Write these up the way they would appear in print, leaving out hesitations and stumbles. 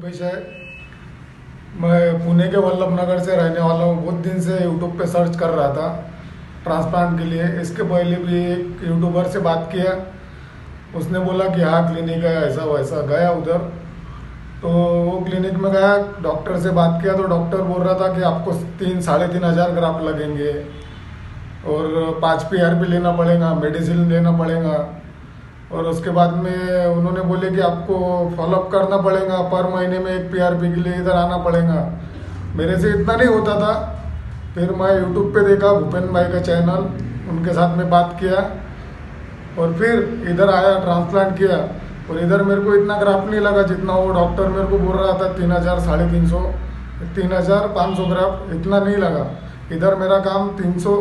विषय मैं पुणे के वल्लभ नगर से रहने वाला हूँ। बहुत दिन से यूट्यूब पे सर्च कर रहा था ट्रांसप्लांट के लिए। इसके पहले भी एक यूट्यूबर से बात किया, उसने बोला कि हाँ क्लिनिक है, ऐसा वैसा। गया उधर, तो वो क्लिनिक में गया, डॉक्टर से बात किया तो डॉक्टर बोल रहा था कि आपको 3-3.5 ग्राफ्ट लगेंगे और 5 PRP लेना पड़ेगा, मेडिसिन लेना पड़ेगा। और उसके बाद में उन्होंने बोले कि आपको फॉलोअप करना पड़ेगा, पर महीने में 1 PRP के लिए इधर आना पड़ेगा। मेरे से इतना नहीं होता था। फिर मैं यूट्यूब पे देखा भूपेन भाई का चैनल, उनके साथ में बात किया और फिर इधर आया, ट्रांसप्लांट किया। और इधर मेरे को इतना ग्राफ्ट नहीं लगा जितना वो डॉक्टर मेरे को बोल रहा था। 3000, 350, 3500 ग्राफ्ट इतना नहीं लगा। इधर मेरा काम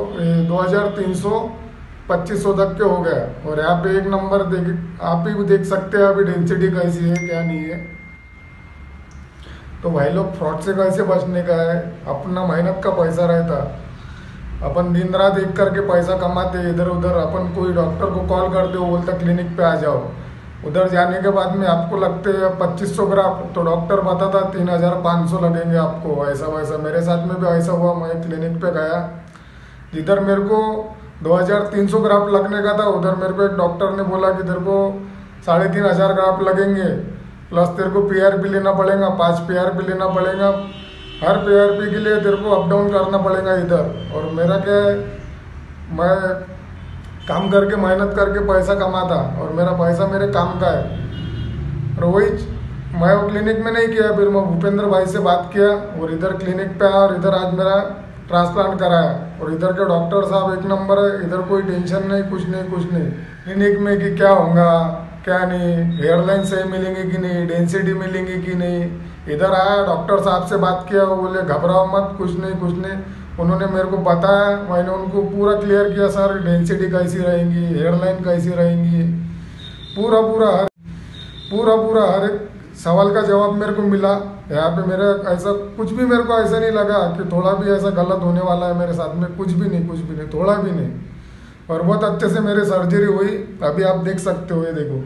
2325 तक के हो गया। और यहाँ पे एक नंबर आप ही देख सकते हैं अभी डेंसिटी कैसी है क्या नहीं है। तो भाई लोग फ्रॉड से कैसे बचने का है, अपना मेहनत का पैसा रहता, अपन दिन रात एक करके पैसा कमाते इधर उधर। अपन कोई डॉक्टर को कॉल करते, वो बोलता क्लिनिक पे आ जाओ। उधर जाने के बाद में आपको लगते हैं 2500 ग्राफ्ट, तो डॉक्टर बताता 3500 लगेंगे आपको, ऐसा वैसा। मेरे साथ में भी ऐसा हुआ। मैं क्लिनिक पे गया, जिधर मेरे को 2300 ग्राफ्ट लगने का था, उधर मेरे को एक डॉक्टर ने बोला कि तेरे को 3500 ग्राफ्ट लगेंगे, प्लस तेरे को PRP लेना पड़ेगा, 5 PRP लेना पड़ेगा। हर PRP के लिए तेरे को अप डाउन करना पड़ेगा इधर। और मेरा क्या है, मैं काम करके मेहनत करके पैसा कमाता और मेरा पैसा मेरे काम का है। और वही मैं वो क्लिनिक में नहीं किया। फिर मैं भूपेंद्र भाई से बात किया और इधर क्लिनिक पे आया और इधर आज मेरा ट्रांसप्लांट कराया। और इधर के डॉक्टर साहब एक नंबर है, इधर कोई टेंशन नहीं, कुछ नहीं। क्लिनिक में कि क्या होगा क्या नहीं, हेयरलाइन सही मिलेंगे कि नहीं, डेंसिटी मिलेंगी कि नहीं। इधर आया, डॉक्टर साहब से बात किया, वो बोले घबराओ मत, कुछ नहीं। उन्होंने मेरे को बताया, मैंने उनको पूरा क्लियर किया, सर डेंसिटी कैसी रहेंगी, हेयरलाइन कैसी रहेंगी, पूरा हर एक सवाल का जवाब मेरे को मिला। यहाँ पे मेरा ऐसा कुछ भी मेरे को ऐसा नहीं लगा कि थोड़ा भी ऐसा गलत होने वाला है मेरे साथ में, कुछ भी नहीं, थोड़ा भी नहीं। और बहुत अच्छे से मेरी सर्जरी हुई। अभी आप देख सकते हो, ये देखो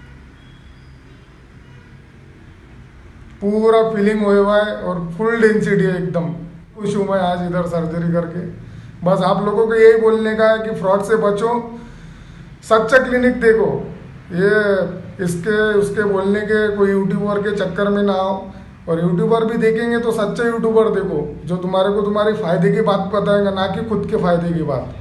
पूरा फिलिंग हुआ है और फुल डेंसिटी है एकदम। खुश हूँ मैं आज इधर सर्जरी करके। बस आप लोगों को यही बोलने का है कि फ्रॉड से बचो, सच्चा क्लिनिक देखो। ये इसके उसके बोलने के कोई यूट्यूबर के चक्कर में ना आओ। और यूट्यूबर भी देखेंगे तो सच्चा यूट्यूबर देखो, जो तुम्हारे को तुम्हारे फायदे की बात बताएगा, ना कि खुद के फायदे की बात।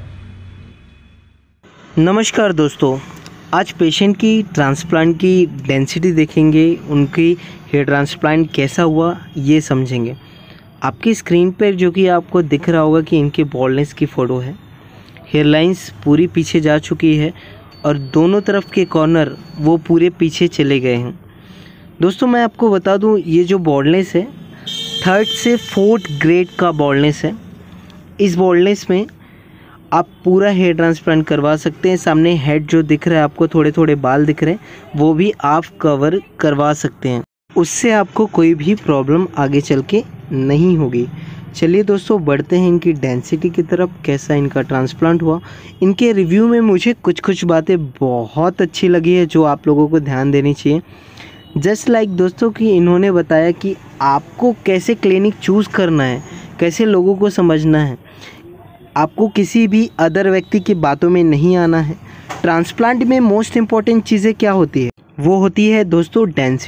नमस्कार दोस्तों, आज पेशेंट की ट्रांसप्लांट की डेंसिटी देखेंगे, उनकी हेयर ट्रांसप्लांट कैसा हुआ ये समझेंगे। आपकी स्क्रीन पर जो कि आपको दिख रहा होगा कि इनके बॉल्डनेस की फ़ोटो है। हेयर लाइंस पूरी पीछे जा चुकी है और दोनों तरफ के कॉर्नर वो पूरे पीछे चले गए हैं। दोस्तों मैं आपको बता दूं, ये जो बॉल्डनेस है 3rd से 4th ग्रेड का बॉल्डनेस है। इस बॉल्डनेस में आप पूरा हेयर ट्रांसप्लांट करवा सकते हैं। सामने हेड जो दिख रहा है आपको, थोड़े थोड़े बाल दिख रहे हैं, वो भी आप कवर करवा सकते हैं। उससे आपको कोई भी प्रॉब्लम आगे चल के नहीं होगी। चलिए दोस्तों बढ़ते हैं इनकी डेंसिटी की तरफ, कैसा इनका ट्रांसप्लांट हुआ। इनके रिव्यू में मुझे कुछ बातें बहुत अच्छी लगी है जो आप लोगों को ध्यान देनी चाहिए। जस्ट लाइक दोस्तों कि इन्होंने बताया कि आपको कैसे क्लिनिक चूज़ करना है, कैसे लोगों को समझना है। आपको किसी भी अदर व्यक्ति की बातों में नहीं आना है। ट्रांसप्लांट में मोस्ट इम्पॉर्टेंट चीज़ें क्या होती है, वो होती है दोस्तों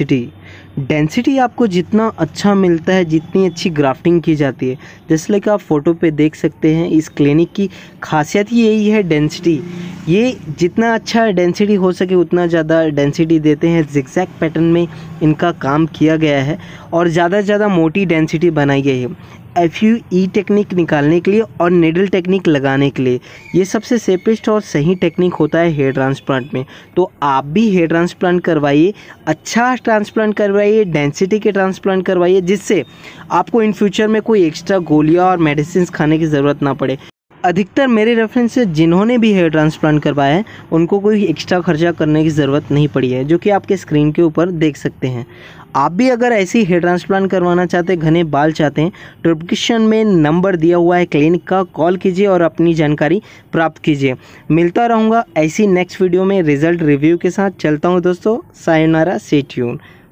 डेंसिटी आपको जितना अच्छा मिलता है, जितनी अच्छी ग्राफ्टिंग की जाती है। जैसे लाइक आप फ़ोटो पे देख सकते हैं, इस क्लिनिक की खासियत ही यही है डेंसिटी। ये जितना अच्छा डेंसिटी हो सके उतना ज़्यादा डेंसिटी देते हैं। जिगजैग पैटर्न में इनका काम किया गया है और ज़्यादा से ज़्यादा मोटी डेंसिटी बनाई गई है FUE टेक्निक निकालने के लिए और निडल टेक्निक लगाने के लिए। ये सबसे सेफेस्ट और सही टेक्निक होता है हेयर ट्रांसप्लांट में। तो आप भी हेयर ट्रांसप्लांट करवाइए, अच्छा ट्रांसप्लांट करवाइए, डेंसिटी के ट्रांसप्लांट करवाइए, जिससे आपको इन फ्यूचर में कोई एक्स्ट्रा गोलियां और मेडिसिन खाने की ज़रूरत ना पड़े। अधिकतर मेरे रेफरेंस से जिन्होंने भी हेयर ट्रांसप्लांट करवाया है उनको कोई एक्स्ट्रा खर्चा करने की ज़रूरत नहीं पड़ी है, जो कि आपके स्क्रीन के ऊपर देख सकते हैं। आप भी अगर ऐसे ही हेयर ट्रांसप्लांट करवाना चाहते हैं, घने बाल चाहते हैं, तो डिस्क्रिप्शन में नंबर दिया हुआ है क्लिनिक का, कॉल कीजिए और अपनी जानकारी प्राप्त कीजिए। मिलता रहूँगा ऐसी नेक्स्ट वीडियो में रिजल्ट रिव्यू के साथ। चलता हूँ दोस्तों, सायोनारा, स्टे ट्यून।